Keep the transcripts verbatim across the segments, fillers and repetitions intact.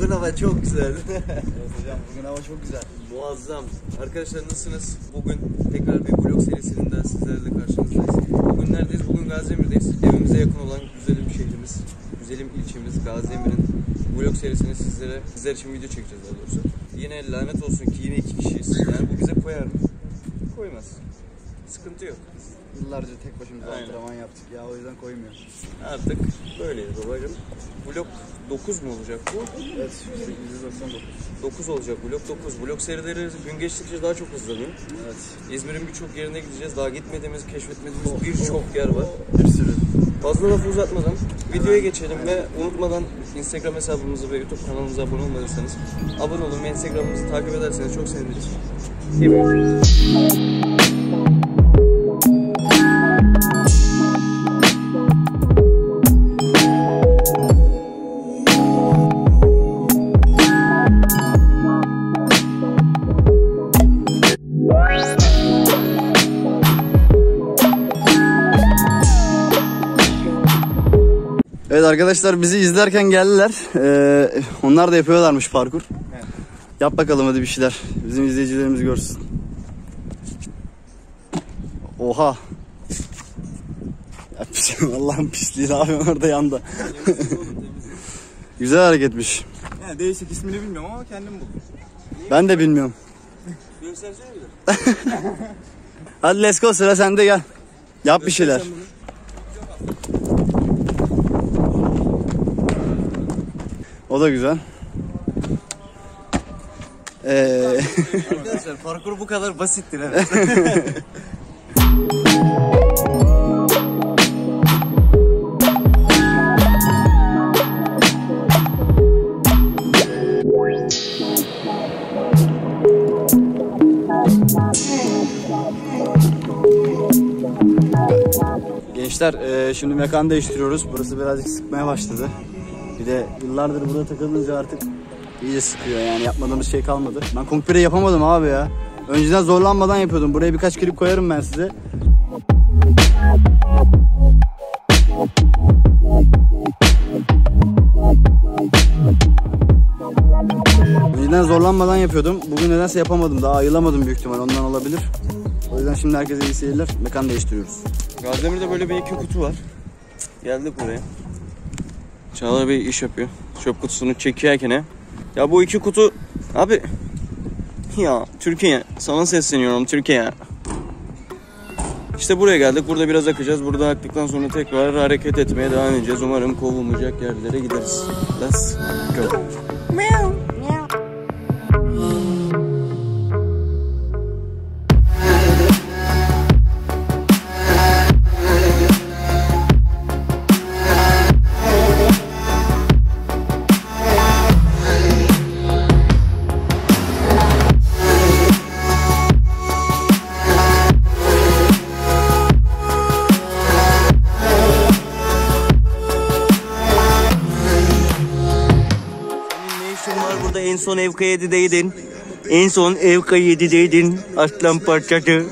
bugün hava çok güzel. Evet hocam, bugün hava çok güzel. Muazzam. Arkadaşlar nasılsınız? Bugün tekrar bir vlog serisinden sizlerle karşınızdayız. Bugün neredeyiz? Bugün Gaziemir'deyiz. Evimize yakın olan güzelim şehrimiz, güzelim ilçemiz Gaziemir'in vlog serisini sizlere, sizler için video çekeceğiz daha doğrusu. Yine lanet olsun ki yine iki kişiyiz. Yani bu bize koyar mı? Koymaz. Sıkıntı yok. Yıllarca tek başımıza Aynen. antrenman yaptık ya, o yüzden koymuyor. Artık böyleyiz babacığım. Vlog dokuz mu olacak bu? Evet, sekiz yüz doksan dokuz. dokuz olacak vlog dokuz. Vlog serileri gün geçtikçe daha çok hızlanıyor. Evet. İzmir'in birçok yerine gideceğiz. Daha gitmediğimiz, keşfetmediğimiz birçok yer var. Bir sürü. Fazla lafı uzatmadan videoya geçelim ve unutmadan Instagram hesabımızı ve YouTube kanalımıza abone olmadıysanız abone olun ve Instagram'ımızı takip ederseniz çok seviniriz. Evet arkadaşlar, bizi izlerken geldiler. Ee, onlar da yapıyorlarmış parkur. Evet. Yap bakalım hadi bir şeyler. Bizim izleyicilerimiz görsün. Oha. Ya, Allah'ın pisliği, ne yapıyorsun orada yanda. Güzel hareketmiş. Yani değişik, ismini bilmiyorum ama kendim buldum. Ben de bilmiyorum. Göstersene bir de. Hadi let's go, sıra sende, gel. Yap bir şeyler. O da güzel. Ee... Arkadaşlar parkur bu kadar basittir evet. Gençler, e, şimdi mekan değiştiriyoruz. Burası birazcık sıkmaya başladı. Bir de yıllardır burada takılınca artık iyice sıkıyor, yani yapmadığımız şey kalmadı. Ben kumpire yapamadım abi ya. Önceden zorlanmadan yapıyordum. Buraya birkaç klip koyarım ben size. Önceden zorlanmadan yapıyordum. Bugün nedense yapamadım. Daha ayılamadım büyük ihtimal. Ondan olabilir. O yüzden şimdi herkese iyi seyirler. Mekan değiştiriyoruz. Gaziemir'de böyle bir iki kutu var. Geldik buraya. Çağlar Bey iş yapıyor. Çöp kutusunu çekerken. Ya bu iki kutu abi ya Türkiye sana sesleniyorum Türkiye. İşte buraya geldik. Burada biraz akacağız. Burada aktıktan sonra tekrar hareket etmeye devam edeceğiz. Umarım kovulmayacak yerlere gideriz. Let's go. En son ev K yedi'deydin. En son ev K yedi'deydin. Aslan parçası.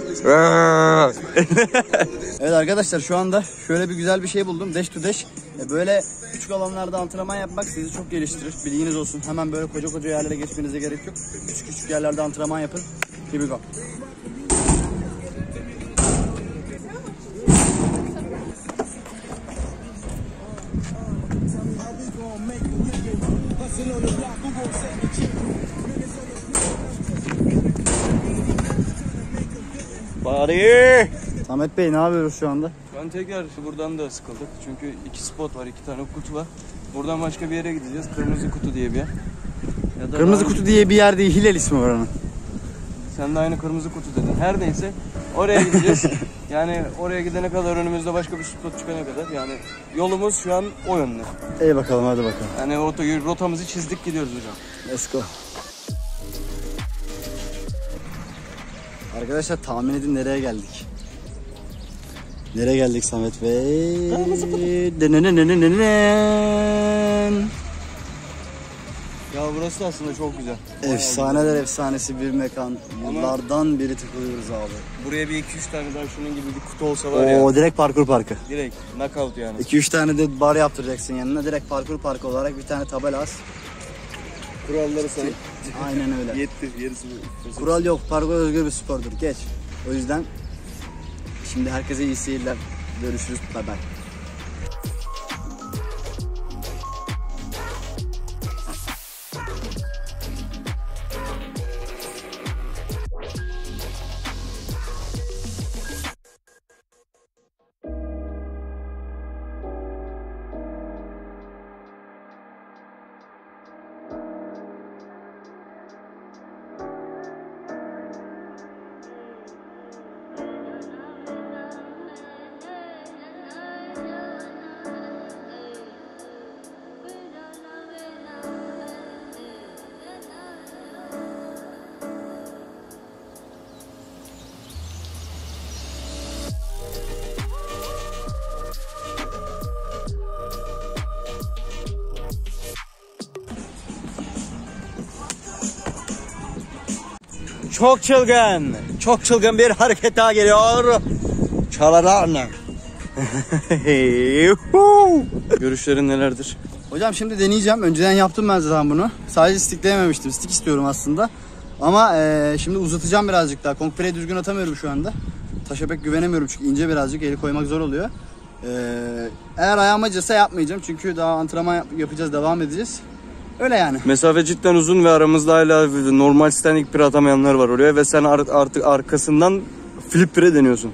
Evet arkadaşlar, şu anda şöyle bir güzel bir şey buldum. Dash to dash. Böyle küçük alanlarda antrenman yapmak sizi çok geliştirir. Bilginiz olsun. Hemen böyle koca koca yerlere geçmenize gerek yok. Küçük küçük yerlerde antrenman yapın. Here we go. Bari. Samet Bey, ne yapıyoruz şu anda? Ben tekrar buradan da sıkıldık. Çünkü iki spot var, iki tane kutu var. Buradan başka bir yere gideceğiz. Kırmızı kutu diye bir yer. Ya da Kırmızı daha... kutu diye bir yer değil, Hilal ismi var onun. Sen de aynı kırmızı kutu dedin. Her neyse oraya gideceğiz. Yani oraya gidene kadar önümüzde başka bir spot çıkana kadar. Yani yolumuz şu an o yönde. İyi bakalım, hadi bakalım. Yani rota, rotamızı çizdik, gidiyoruz hocam. Let's go. Arkadaşlar tahmin edin nereye geldik? Nereye geldik Samet Bey? Ya burası da aslında çok güzel. Efsaneler efsanesi bir mekan. Yıllardan beri tıklıyoruz abi. Buraya bir iki üç tane daha şunun gibi bir kutu olsa var ya. Oo, direkt parkur parkı. Direkt knockout yani. iki üç tane de bar yaptıracaksın yanına. Direkt parkur parkı olarak bir tane tabela as. Kuralları say. Aynen öyle. Yetti. Gerisi bu. Kural yok. Parkur özgür bir spordur. Geç. O yüzden şimdi herkese iyi seyirler. Görüşürüz. Bye bye. Çok çılgın, çok çılgın bir hareket daha geliyor. Çalalarla. Görüşlerin nelerdir? Hocam şimdi deneyeceğim. Önceden yaptım ben zaten bunu. Sadece stikleyememiştim. Stik istiyorum aslında. Ama e, şimdi uzatacağım birazcık daha. Kongpre'yi düzgün atamıyorum şu anda. Taşa pek güvenemiyorum çünkü ince birazcık. Eli koymak zor oluyor. E, eğer ayağım acırsa yapmayacağım. Çünkü daha antrenman yap- yapacağız, devam edeceğiz. Öyle yani. Mesafe cidden uzun ve aramızda hala normal standing pire atamayanlar var oraya ve sen art- artık arkasından flip pire deniyorsun.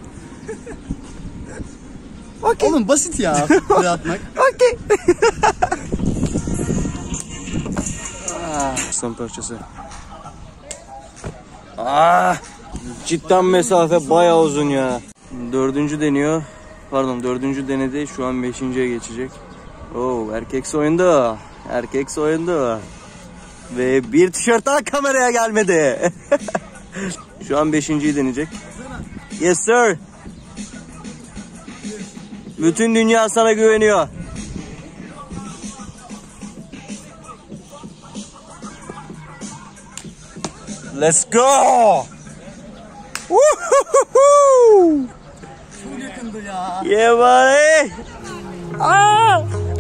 Okay. Oğlum basit ya pire atmak. Okey. Aslan parçası. Ah, cidden mesafe bayağı uzun ya. Dördüncü deniyor. Pardon dördüncü denedi. Şu an beşinciye geçecek. Oo, erkek soyundu. Erkek soyundu. Ve bir tişört daha kameraya gelmedi. Şu an beşinciyi deneyecek. Yes sir. Bütün dünya sana güveniyor. Let's go. Woo-hoo-hoo-hoo. Çok yakındı ya. Yeah buddy. Ah.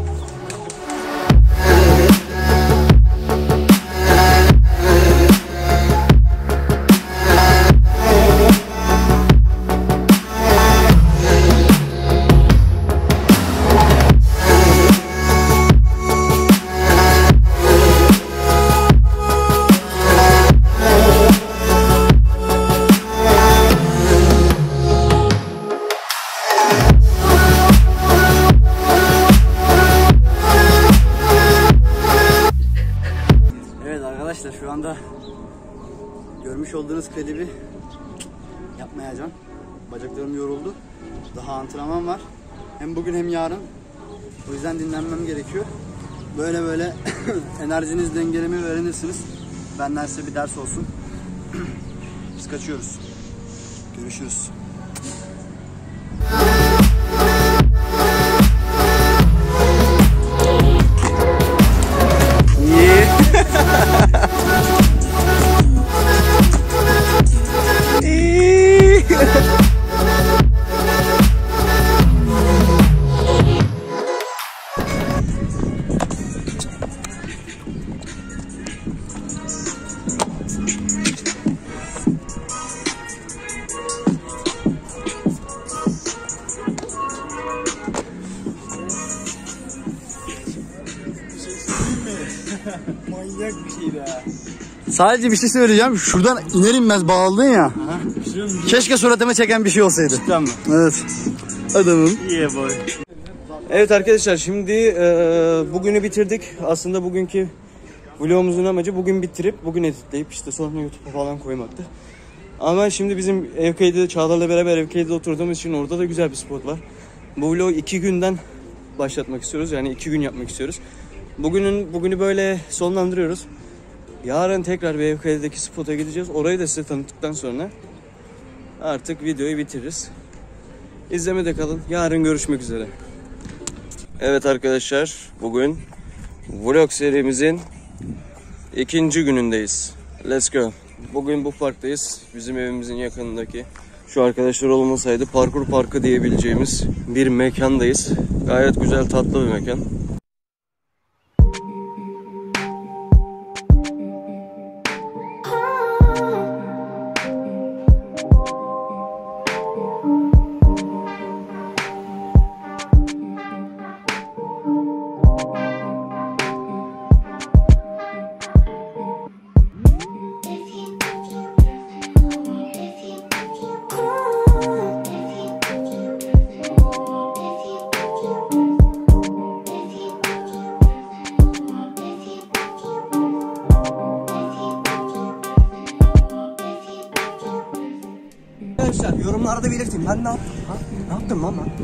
Şu anda görmüş olduğunuz klibi yapmayacağım. Bacaklarım yoruldu. Daha antrenman var. Hem bugün hem yarın. O yüzden dinlenmem gerekiyor. Böyle böyle enerjiniz dengelemeyi öğrenirsiniz. Benden size bir ders olsun. Biz kaçıyoruz. Görüşürüz. Manyak bir şey be. Sadece bir şey söyleyeceğim. Şuradan iner inmez bağladın ya. Keşke suratıma çeken bir şey olsaydı. Cidden mi? Evet. Adamım. Yeah boy. Evet arkadaşlar şimdi e, bugünü bitirdik. Aslında bugünkü vlogumuzun amacı bugün bitirip bugün editleyip işte sonra YouTube'a falan koymaktı. Ama şimdi bizim Evkay'da Çağlar'la beraber Evkay'da oturduğumuz için orada da güzel bir spot var. Bu vlogu iki günden başlatmak istiyoruz. Yani iki gün yapmak istiyoruz. Bugünün bugünü böyle sonlandırıyoruz. Yarın tekrar bir Evkay'daki spota gideceğiz. Orayı da size tanıttıktan sonra artık videoyu bitiririz. İzlemede kalın. Yarın görüşmek üzere. Evet arkadaşlar, bugün vlog serimizin ikinci günündeyiz. Let's go. Bugün bu parktayız. Bizim evimizin yakınındaki. Şu arkadaşlar olmasaydı parkur parkı diyebileceğimiz bir mekandayız. Gayet güzel, tatlı bir mekan. Arkadaşlar yorumlarda belirtin. Ben ne yaptım? Ha? Ne yaptım lan ben?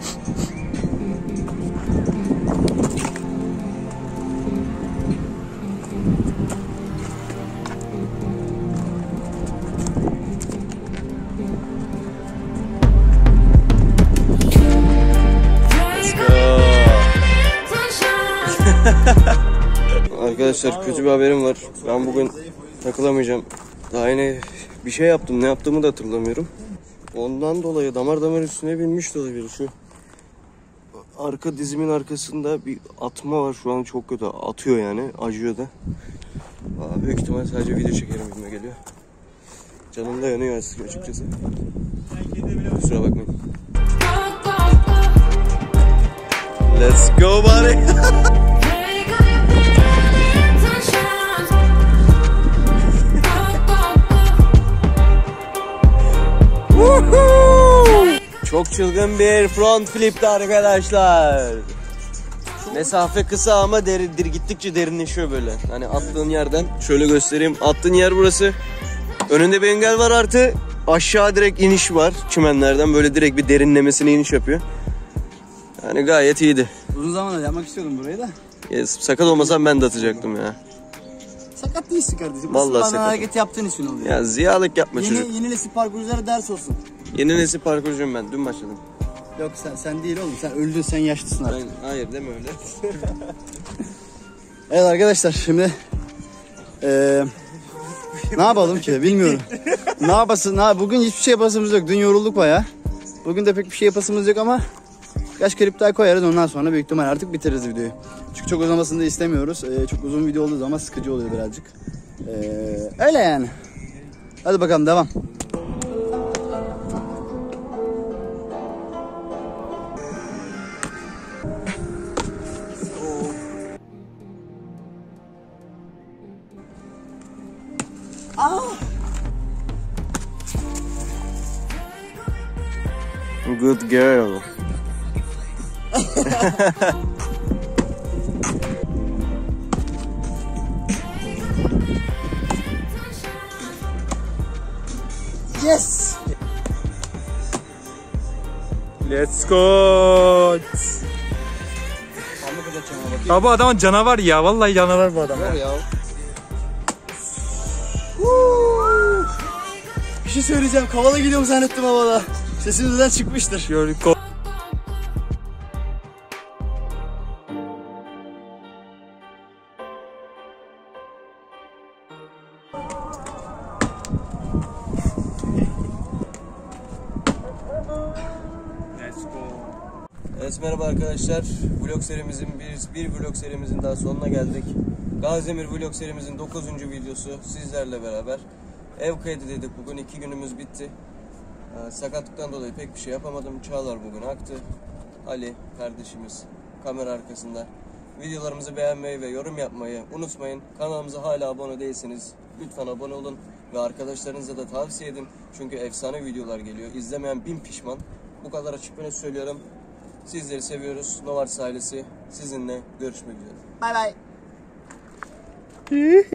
Arkadaşlar kötü bir haberim var. Ben bugün takılamayacağım. Daha yine bir şey yaptım. Ne yaptığımı da hatırlamıyorum. Ondan dolayı damar damar üstüne binmiş de olabilir. Şu arka dizimin arkasında bir atma var. Şu an çok kötü. Atıyor yani. Acıyor da. Aa, büyük ihtimal sadece video çekerim gibime geliyor. Canım da yanıyor açıkçası. Kusura bakmayın. Let's go buddy. Çok çılgın bir front flip'ti arkadaşlar. Mesafe kısa ama derindir, gittikçe derinleşiyor böyle. Hani attığın yerden şöyle göstereyim. Attığın yer burası. Önünde bir engel var, artı aşağı direkt iniş var. Çimenlerden böyle direkt bir derinlemesine iniş yapıyor. Yani gayet iyiydi. Uzun zamandır yapmak istiyordum burayı da. Ya, sakat olmasam ben de atacaktım ya. Sakat değilsin kardeşim. Vallahi Vallahi sakat. hareket yaptığın için oluyor. Ya ziyalık yapma yeni, çocuk. Yeni nesil parkurculara ders olsun. Yeni nesil parkurcuyum ben. Dün başladım. Yok sen sen değil oğlum. Sen öldün, sen yaşlısın artık. Ben, hayır deme öyle. Evet arkadaşlar şimdi eee ne yapalım ki bilmiyorum. ne yapasın? Ne bugün hiçbir şey yapasımız yok. Dün yorulduk bayağı. Bugün de pek bir şey yapasımız yok ama kaç klip daha koyarız, ondan sonra büyük ihtimal artık bitiririz videoyu. Çünkü çok uzamasını da istemiyoruz. Ee, çok uzun video olduğu zaman sıkıcı oluyor birazcık. Ee, öyle yani. Hadi bakalım devam. Good girl. Yes. Let's go. Ya bu adam canavar ya. Vallahi canavar bu adam. Ya. Bir şey söyleyeceğim. Kavala gidiyorum zannettim havada. Sesimizden çıkmıştır. Şöyle Evet, merhaba arkadaşlar. Vlog serimizin bir, bir vlog serimizin daha sonuna geldik. Gaziemir vlog serimizin dokuzuncu videosu sizlerle beraber. Ev kaydı dedik. Bugün iki günümüz bitti. Ee, sakatlıktan dolayı pek bir şey yapamadım. Çağlar bugün aktı. Ali kardeşimiz kamera arkasında. Videolarımızı beğenmeyi ve yorum yapmayı unutmayın. Kanalımıza hala abone değilseniz lütfen abone olun. Ve arkadaşlarınıza da tavsiye edin. Çünkü efsane videolar geliyor. İzlemeyen bin pişman. Bu kadar açık ve net söylüyorum. Sizleri seviyoruz. Novartis ailesi sizinle görüşmek üzere. Bay bay.